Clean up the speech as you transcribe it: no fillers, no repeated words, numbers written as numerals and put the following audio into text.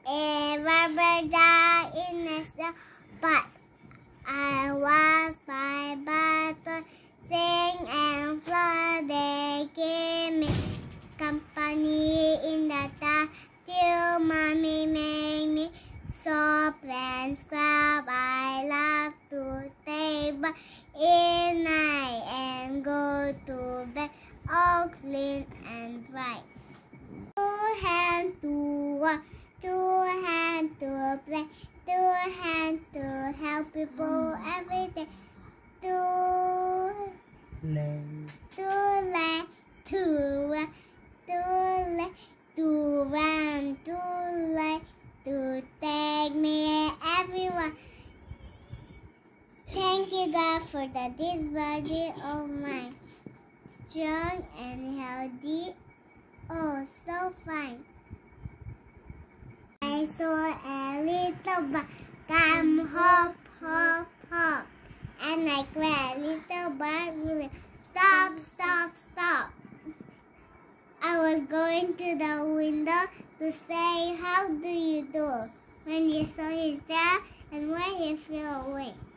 a rubber duck in a spot. I was my button, sing and fly. They gave me company in the dark till mommy made me soap and scrub. I love to take bath in night and go to bed all clean and bright. Two hands to work, two hands to play, two hands to help people every day. Two legs to work, two legs to run, two legs to take me everywhere. Thank you, God, for this body of mine, strong and healthy. Oh, so fine. I saw a little bug come hop, hop, hop. And I cried, little bug, really, stop, stop, stop. I was going to the window to say, how do you do? When you saw his dad and when he flew away.